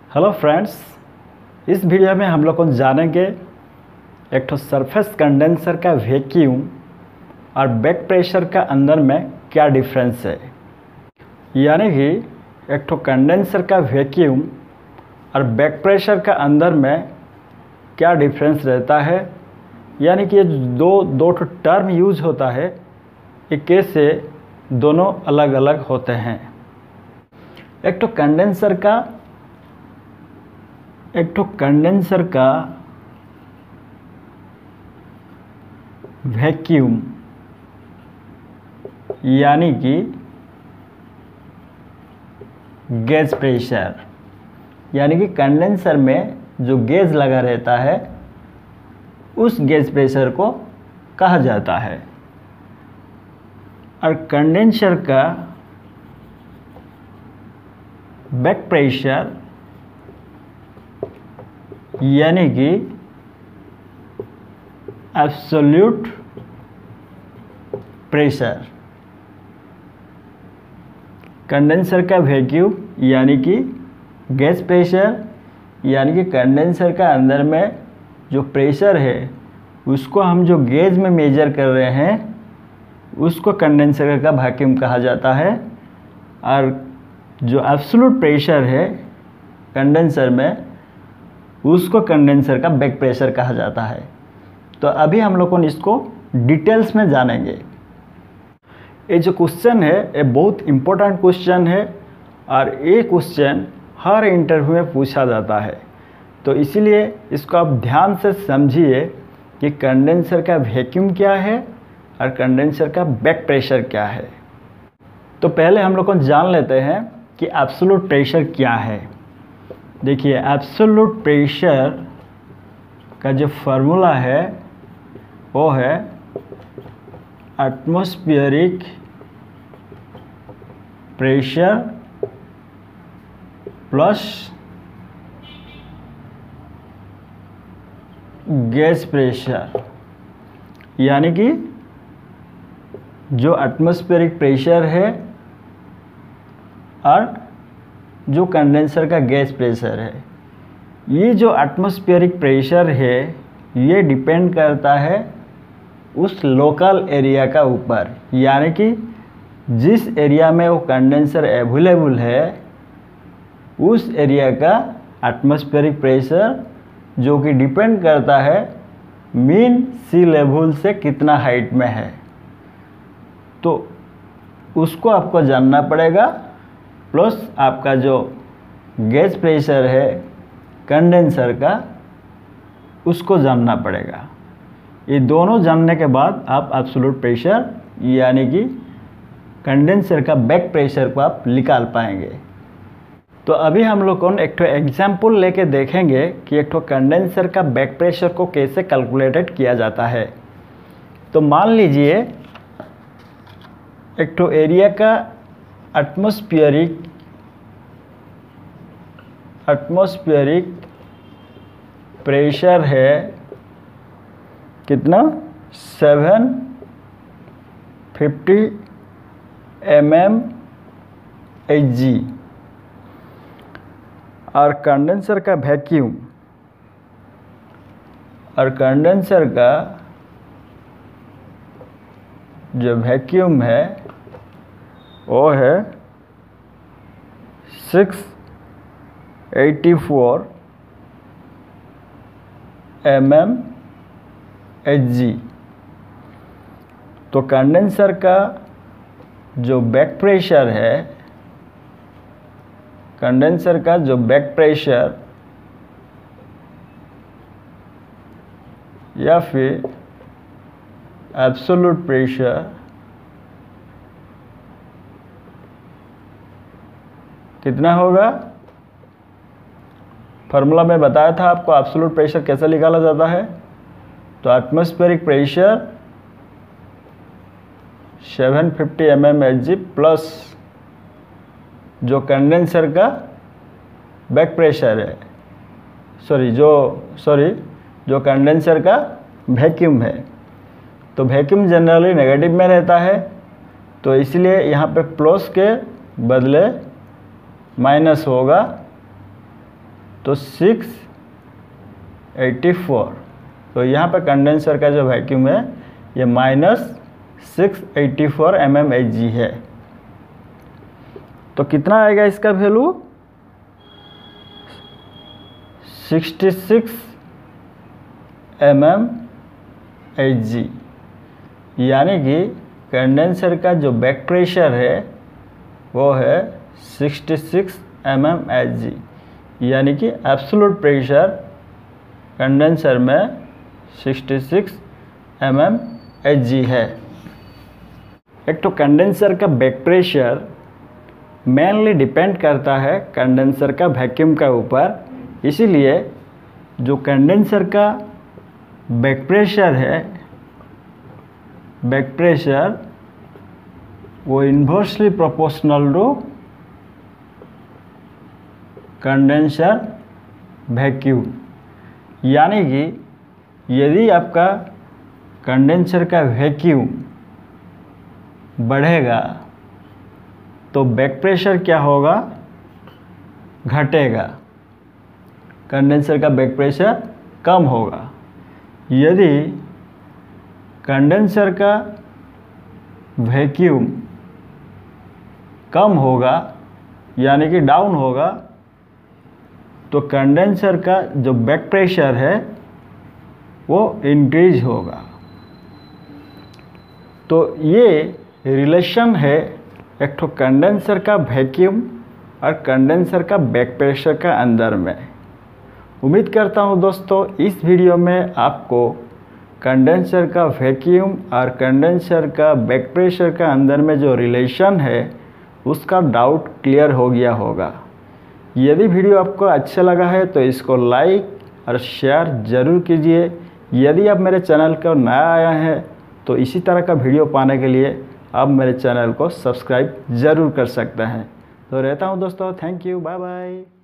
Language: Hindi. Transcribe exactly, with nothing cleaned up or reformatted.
हेलो फ्रेंड्स, इस वीडियो में हम लोग को जानेंगे एक तो सरफेस कंडेंसर का वैक्यूम और बैक प्रेशर का अंदर में क्या डिफरेंस है। यानी कि एक तो कंडेंसर का वैक्यूम और बैक प्रेशर का अंदर में क्या डिफरेंस रहता है। यानी कि ये दो दो तो टर्म यूज होता है, ये कैसे दोनों अलग अलग होते हैं। एक तो कंडेंसर का एक तो कंडेंसर का वैक्यूम यानी कि गैस प्रेशर, यानी कि कंडेंसर में जो गैस लगा रहता है उस गैस प्रेशर को कहा जाता है। और कंडेंसर का बैक प्रेशर यानी कि एब्सोल्यूट प्रेशर। कंडेंसर का वैक्यूम यानी कि गैस प्रेशर, यानी कि कंडेंसर का अंदर में जो प्रेशर है उसको हम जो गेज में मेजर कर रहे हैं उसको कंडेंसर का वैक्यूम कहा जाता है। और जो एब्सोल्यूट प्रेशर है कंडेंसर में उसको कंडेंसर का बैक प्रेशर कहा जाता है। तो अभी हम लोग इसको डिटेल्स में जानेंगे। ये जो क्वेश्चन है ये बहुत इम्पोर्टेंट क्वेश्चन है और ये क्वेश्चन हर इंटरव्यू में पूछा जाता है। तो इसीलिए इसको आप ध्यान से समझिए कि कंडेंसर का वैक्यूम क्या है और कंडेंसर का बैक प्रेशर क्या है। तो पहले हम लोग को जान लेते हैं कि एब्सोल्यूट प्रेशर क्या है। देखिए, एब्सोल्यूट प्रेशर का जो फार्मूला है वो है atmospheric pressure plus gas pressure. यानी कि जो एटमॉस्फेरिक प्रेशर है और जो कंडेंसर का गैस प्रेशर है। ये जो एटमॉस्फेरिक प्रेशर है ये डिपेंड करता है उस लोकल एरिया का ऊपर, यानी कि जिस एरिया में वो कंडेंसर अवेलेबल है उस एरिया का एटमॉस्फेरिक प्रेशर, जो कि डिपेंड करता है मीन सी लेवल से कितना हाइट में है। तो उसको आपको जानना पड़ेगा, प्लस आपका जो गैस प्रेशर है कंडेंसर का उसको जानना पड़ेगा। ये दोनों जानने के बाद आप एब्सोल्यूट प्रेशर यानी कि कंडेंसर का बैक प्रेशर को आप निकाल पाएंगे। तो अभी हम लोग कौन एक तो एग्जाम्पल लेके देखेंगे कि एक तो कंडेंसर का बैक प्रेशर को कैसे कैलकुलेटेड किया जाता है। तो मान लीजिए एक तो एरिया का एटमॉस्फेरिक एटमॉस्फेरिक प्रेशर है कितना, seven fifty M M H G. और कंडेंसर का वैक्यूम और कंडेंसर का जो वैक्यूम है वो है six eighty four M M H G. तो कंडेंसर का जो बैक प्रेशर है कंडेंसर का जो बैक प्रेशर या फिर एब्सोल्यूट प्रेशर कितना होगा। फार्मूला में बताया था आपको एब्सोल्यूट प्रेशर कैसे निकाला जाता है। तो atmospheric pressure seven fifty M M H G plus जो कंडेंसर का बैक प्रेशर है, सॉरी जो सॉरी जो कंडेंसर का वैक्यूम है। तो वैक्यूम जनरली नेगेटिव में रहता है, तो इसलिए यहाँ पे प्लस के बदले माइनस होगा तो सिक्स एट्टी फोर, तो यहाँ पर कंडेंसर का जो वैक्यूम है ये minus six eighty four M M H G है। तो कितना आएगा इसका value, sixty six M M H G, यानी कि कंडेंसर का जो बैक प्रेशर है वो है sixty six M M H G, यानी कि एब्सोल्यूट प्रेशर कंडेंसर में sixty six M M H G है। एक तो कंडेंसर का बैक प्रेशर मेनली डिपेंड करता है कंडेंसर का वैक्यूम का ऊपर, इसीलिए जो कंडेंसर का बैक प्रेशर है, बैक प्रेशर वो inversely proportional to condenser vacuum, यानी कि यदि आपका कंडेंसर का वैक्यूम बढ़ेगा तो बैक प्रेशर क्या होगा, घटेगा, कंडेंसर का बैक प्रेशर कम होगा। यदि कंडेंसर का वैक्यूम कम होगा यानी कि डाउन होगा तो कंडेंसर का जो बैक प्रेशर है वो इंक्रीज होगा। तो ये रिलेशन है एक तो कंडेंसर का वैक्यूम और कंडेंसर का बैक प्रेशर का अंदर में। उम्मीद करता हूँ दोस्तों इस वीडियो में आपको कंडेंसर का वैक्यूम और कंडेंसर का बैक प्रेशर का अंदर में जो रिलेशन है उसका डाउट क्लियर हो गया होगा। यदि वीडियो आपको अच्छा लगा है तो इसको लाइक और शेयर ज़रूर कीजिए। यदि आप मेरे चैनल को नया आया हैं तो इसी तरह का वीडियो पाने के लिए आप मेरे चैनल को सब्सक्राइब ज़रूर कर सकते हैं। तो रहता हूँ दोस्तों, थैंक यू, बाय बाय।